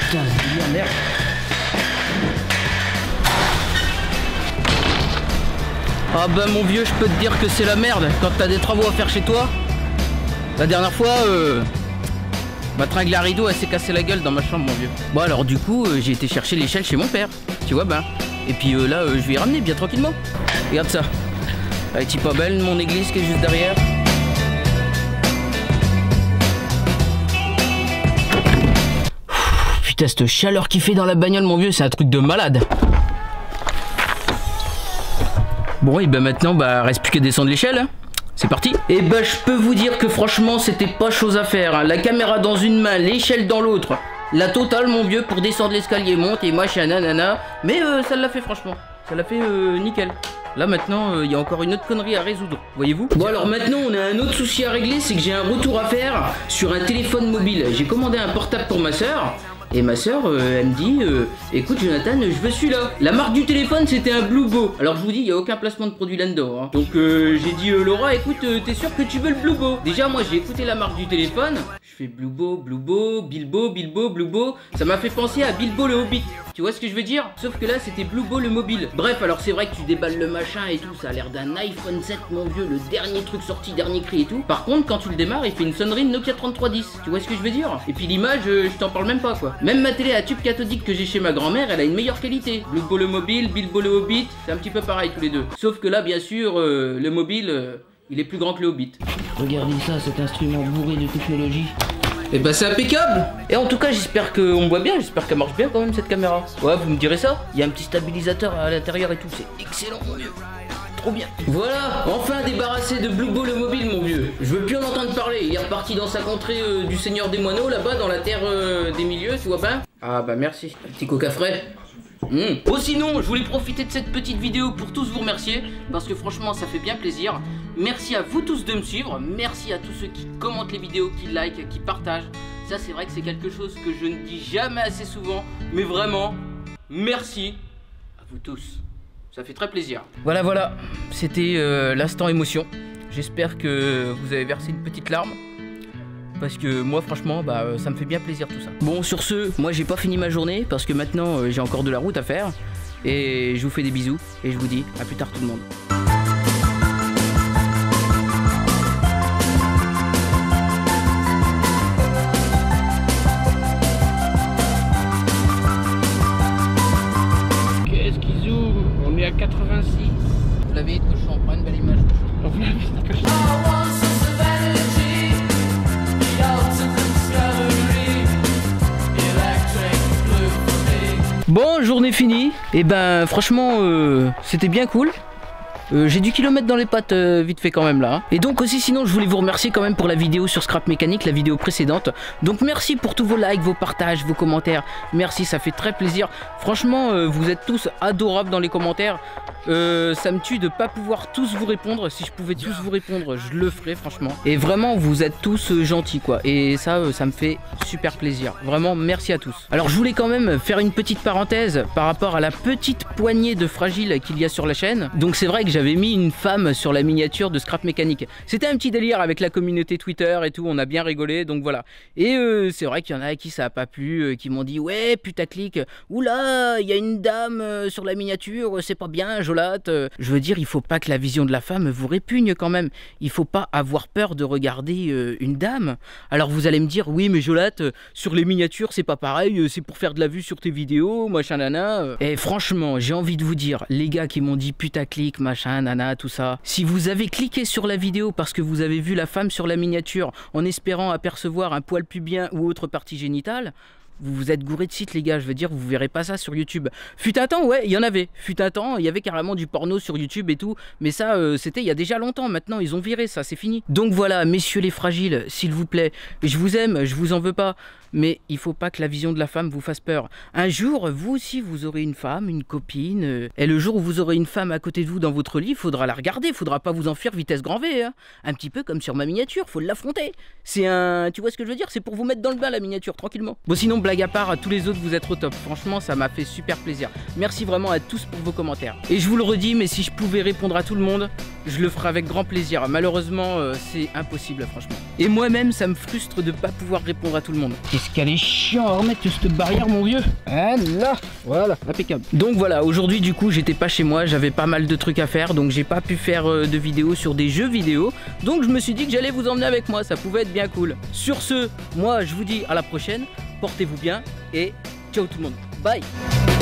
Putain, c'est bien, merde. Ah bah mon vieux, je peux te dire que c'est la merde quand t'as des travaux à faire chez toi. La dernière fois, ma tringle à rideau, elle s'est cassée la gueule dans ma chambre, mon vieux. Bon alors du coup, j'ai été chercher l'échelle chez mon père, tu vois ben. Et puis là, je vais y ramener bien tranquillement. Regarde ça. Elle est pas belle, mon église qui est juste derrière. Putain, cette chaleur qu'il fait dans la bagnole, mon vieux, c'est un truc de malade. Bon, et ben maintenant, bah, reste plus qu'à descendre l'échelle. Hein. C'est parti. Et bah, je peux vous dire que franchement, c'était pas chose à faire. Hein. La caméra dans une main, l'échelle dans l'autre. La totale, mon vieux, pour descendre l'escalier, monte et machin, nanana. Mais ça l'a fait, franchement. Ça l'a fait nickel. Là maintenant, il y a encore une autre connerie à résoudre, voyez-vous. Bon alors maintenant, on a un autre souci à régler, c'est que j'ai un retour à faire sur un téléphone mobile. J'ai commandé un portable pour ma soeur. Et ma soeur, elle me dit, écoute Jonathan, je veux celui-là. La marque du téléphone, c'était un Bluebo. Alors je vous dis, il n'y a aucun placement de produit là-dedans. Hein. Donc j'ai dit, Laura, écoute, t'es sûr que tu veux le Bluebo? Déjà, moi, j'ai écouté la marque du téléphone. Je fais Bluebo, Bluebo, Bilbo, Bilbo, Bluebo. Ça m'a fait penser à Bilbo le Hobbit. Tu vois ce que je veux dire? Sauf que là, c'était Bluebo le mobile. Bref, alors c'est vrai que tu déballes le machin et tout. Ça a l'air d'un iPhone 7, mon vieux. Le dernier truc sorti, dernier cri et tout. Par contre, quand tu le démarres, il fait une sonnerie de Nokia 3310. Tu vois ce que je veux dire? Et puis l'image, je t'en parle même pas, quoi. Même ma télé à tube cathodique que j'ai chez ma grand-mère, elle a une meilleure qualité. Bluebo le mobile, Bilbo le Hobbit, c'est un petit peu pareil tous les deux. Sauf que là, bien sûr, le mobile, il est plus grand que le Hobbit. Regardez ça, cet instrument bourré de technologie. Et bah c'est impeccable. Et en tout cas, j'espère qu'on voit bien, j'espère qu'elle marche bien quand même cette caméra. Ouais, vous me direz ça. Il y a un petit stabilisateur à l'intérieur et tout, c'est excellent mon vieux. Trop bien. Voilà, enfin débarrassé de Bluebo le mobile mon vieux. Je veux plus en entendre parler. Il est reparti dans sa contrée du Seigneur des Moineaux là-bas dans la terre des milieux, tu vois pas? Ah bah merci, un petit coca frais. Oh sinon, je voulais profiter de cette petite vidéo pour tous vous remercier, parce que franchement ça fait bien plaisir. Merci à vous tous de me suivre, merci à tous ceux qui commentent les vidéos, qui like, qui partagent. Ça c'est vrai que c'est quelque chose que je ne dis jamais assez souvent, mais vraiment, merci à vous tous. Ça fait très plaisir. Voilà, c'était l'instant émotion. J'espère que vous avez versé une petite larme. Parce que moi franchement bah ça me fait bien plaisir tout ça. Bon sur ce, moi j'ai pas fini ma journée parce que maintenant j'ai encore de la route à faire. Et je vous fais des bisous et je vous dis à plus tard tout le monde. Qu'est-ce qu'ils zooment? On est à 86. Vous l'avez dit que je prends une belle image. Vous l'avez dit que je... Bon, journée finie. Et ben franchement c'était bien cool. J'ai du kilomètre dans les pattes vite fait quand même là. Hein. Et donc aussi sinon je voulais vous remercier quand même pour la vidéo sur Scrap Mécanique, la vidéo précédente. Donc merci pour tous vos likes, vos partages, vos commentaires. Merci, ça fait très plaisir. Franchement vous êtes tous adorables dans les commentaires. Ça me tue de pas pouvoir tous vous répondre. Si je pouvais tous vous répondre, je le ferais franchement. Et vraiment vous êtes tous gentils quoi. Et ça, ça me fait super plaisir. Vraiment merci à tous. Alors je voulais quand même faire une petite parenthèse par rapport à la petite poignée de fragiles qu'il y a sur la chaîne. Donc c'est vrai que j'avais mis une femme sur la miniature de Scrap Mécanique. C'était un petit délire avec la communauté Twitter et tout, on a bien rigolé, donc voilà. Et c'est vrai qu'il y en a à qui ça a pas plu, qui m'ont dit ouais putaclic, oula, il y a une dame sur la miniature, c'est pas bien, Jolatte. Je veux dire, il faut pas que la vision de la femme vous répugne quand même. Il faut pas avoir peur de regarder une dame. Alors vous allez me dire, oui mais Jolatte, sur les miniatures c'est pas pareil, c'est pour faire de la vue sur tes vidéos, machin nana. Et franchement, j'ai envie de vous dire, les gars qui m'ont dit putaclic, machin, nana, tout ça. Si vous avez cliqué sur la vidéo parce que vous avez vu la femme sur la miniature en espérant apercevoir un poil pubien ou autre partie génitale, vous vous êtes gouré de site les gars, je veux dire, vous verrez pas ça sur YouTube. Fut un temps, ouais, il y en avait. Fut un temps, il y avait carrément du porno sur YouTube et tout. Mais ça, c'était il y a déjà longtemps. Maintenant, ils ont viré ça, c'est fini. Donc voilà, messieurs les fragiles, s'il vous plaît, je vous aime, je vous en veux pas. Mais il faut pas que la vision de la femme vous fasse peur. Un jour, vous aussi, vous aurez une femme, une copine. Et le jour où vous aurez une femme à côté de vous dans votre lit, il faudra la regarder. Il faudra pas vous enfuir vitesse grand V. Hein. Un petit peu comme sur ma miniature, faut l'affronter. C'est un... Tu vois ce que je veux dire? C'est pour vous mettre dans le bain la miniature, tranquillement. Bon, sinon, blague à part, à tous les autres, vous êtes au top. Franchement, ça m'a fait super plaisir. Merci vraiment à tous pour vos commentaires. Et je vous le redis, mais si je pouvais répondre à tout le monde, je le ferais avec grand plaisir. Malheureusement, c'est impossible, franchement. Et moi-même, ça me frustre de pas pouvoir répondre à tout le monde. Qu'est-ce qu'elle est chiant à remettre cette barrière, mon vieux. Ah là, voilà, impeccable. Donc voilà, aujourd'hui, du coup, j'étais pas chez moi, j'avais pas mal de trucs à faire, donc j'ai pas pu faire de vidéos sur des jeux vidéo. Donc je me suis dit que j'allais vous emmener avec moi, ça pouvait être bien cool. Sur ce, moi, je vous dis à la prochaine, portez-vous bien et ciao tout le monde. Bye.